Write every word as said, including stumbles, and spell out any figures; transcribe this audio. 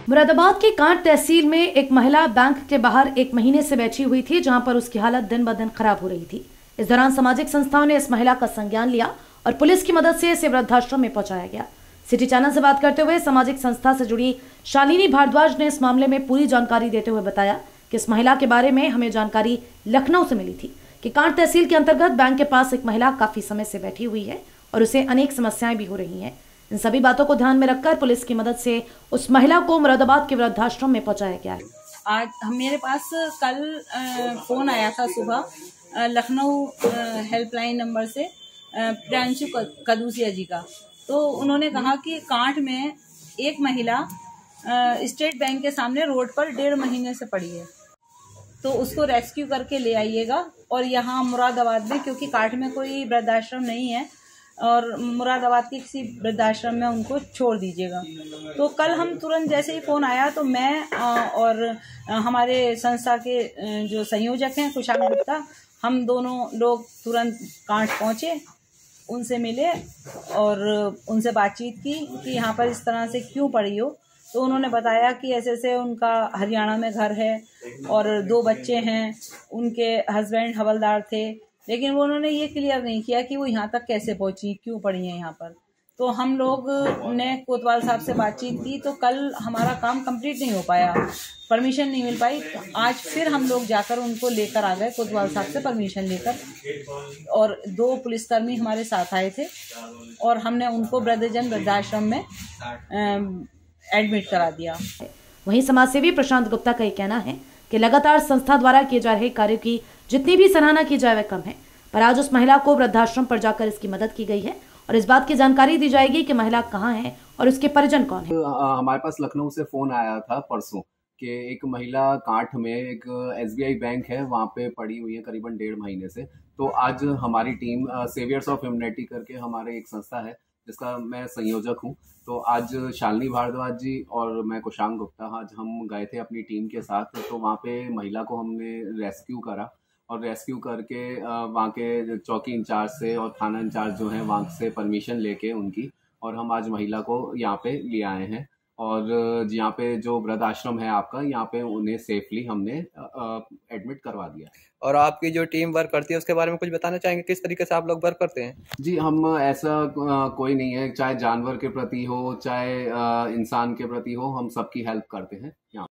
मुरादाबाद की कांट तहसील में एक महिला बैंक के बाहर एक महीने से बैठी हुई थी, जहां पर उसकी हालत दिन ब दिन खराब हो रही थी। इस दौरान सामाजिक संस्थाओं ने इस महिला का संज्ञान लिया और पुलिस की मदद से इसे वृद्धाश्रम में पहुंचाया गया। सिटी चैनल से बात करते हुए सामाजिक संस्था से जुड़ी शालिनी भारद्वाज ने इस मामले में पूरी जानकारी देते हुए बताया कि इस महिला के बारे में हमें जानकारी लखनऊ से मिली थी कि कांट तहसील के अंतर्गत बैंक के पास एक महिला काफी समय से बैठी हुई है और उसे अनेक समस्याएं भी हो रही हैं। इन सभी बातों को ध्यान में रखकर पुलिस की मदद से उस महिला को मुरादाबाद के वृद्धाश्रम में पहुंचाया गया है। आज हम मेरे पास कल फोन आया था सुबह लखनऊ हेल्पलाइन नंबर से प्रियांशु कदूसिया जी का। तो उन्होंने कहा कि कांट में एक महिला स्टेट बैंक के सामने रोड पर डेढ़ महीने से पड़ी है, तो उसको रेस्क्यू करके ले आइएगा और यहाँ मुरादाबाद में, क्योंकि कांट में कोई वृद्धाश्रम नहीं है और मुरादाबाद के किसी वृद्धाश्रम में उनको छोड़ दीजिएगा। तो कल हम तुरंत जैसे ही फ़ोन आया तो मैं और हमारे संस्था के जो संयोजक हैं कुशांग गुप्ता, हम दोनों लोग तुरंत कांट पहुँचे, उनसे मिले और उनसे बातचीत की कि यहाँ पर इस तरह से क्यों पड़ी हो। तो उन्होंने बताया कि ऐसे ऐसे उनका हरियाणा में घर है और दो बच्चे हैं, उनके हस्बैंड हवलदार थे, लेकिन वो उन्होंने ये क्लियर नहीं किया कि वो यहाँ तक कैसे पहुँची, क्यों पड़ी हैं यहाँ पर। तो हम लोग ने कोतवाल साहब से बातचीत की, तो कल हमारा काम कंप्लीट नहीं हो पाया, परमिशन नहीं मिल पाई। तो आज फिर हम लोग जाकर उनको लेकर आ गए कोतवाल साहब से परमिशन लेकर, और दो पुलिसकर्मी हमारे साथ आए थे और हमने उनको वृद्धजन वृद्धाश्रम में एडमिट करा दिया। वहीं समाजसेवी प्रशांत गुप्ता का ये कहना है कि लगातार संस्था द्वारा किए जा रहे कार्यों की जितनी भी सराहना की जाए वह कम है, पर आज उस महिला को वृद्धाश्रम पर जाकर इसकी मदद की गई है और इस बात की जानकारी दी जाएगी कि महिला कहाँ है और उसके परिजन कौन है। हमारे पास लखनऊ से फोन आया था परसों कि एक महिला कांट में एक एस बी आई बैंक है, वहाँ पे पड़ी हुई है करीबन डेढ़ महीने से। तो आज हमारी टीम सेवियर्स ऑफ ह्यूमैनिटी करके हमारे एक संस्था है जिसका मैं संयोजक हूँ, तो आज शालिनी भारद्वाज जी और मैं कुशांग गुप्ता, आज हम गए थे अपनी टीम के साथ। तो वहाँ पे महिला को हमने रेस्क्यू करा और रेस्क्यू करके वहाँ के चौकी इंचार्ज से और थाना इंचार्ज जो हैं वहाँ से परमिशन लेके उनकी, और हम आज महिला को यहाँ पे ले आए हैं। और यहाँ पे जो वृद्ध आश्रम है आपका, यहाँ पे उन्हें सेफली हमने एडमिट करवा दिया। और आपकी जो टीम वर्क करती है उसके बारे में कुछ बताना चाहेंगे, किस तरीके से आप लोग वर्क करते हैं? जी, हम ऐसा कोई नहीं है, चाहे जानवर के प्रति हो चाहे इंसान के प्रति हो, हम सबकी हेल्प करते हैं यहाँ।